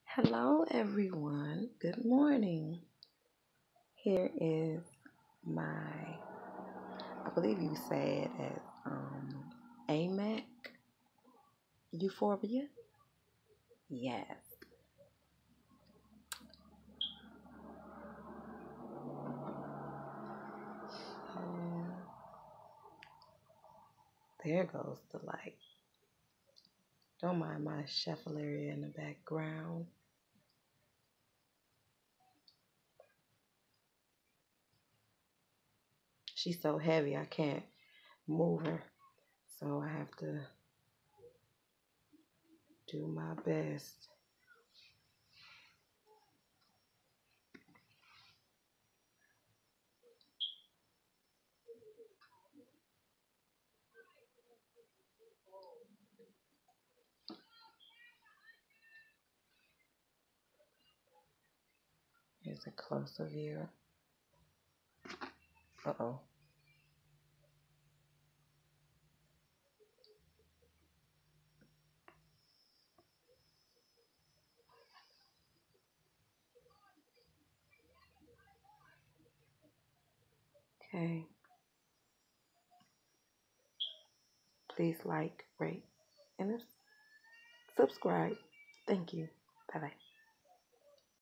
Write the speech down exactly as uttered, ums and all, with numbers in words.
Hello, everyone. Good morning. Here is my, I believe you say it as um, Ammak, Euphorbia. Yes. Um, there goes the light. Don't mind my chevalier in the background. She's so heavy, I can't move her. So I have to do my best. Here's a closer view. Uh oh. Okay. Please like, rate, and subscribe. Thank you. Bye bye.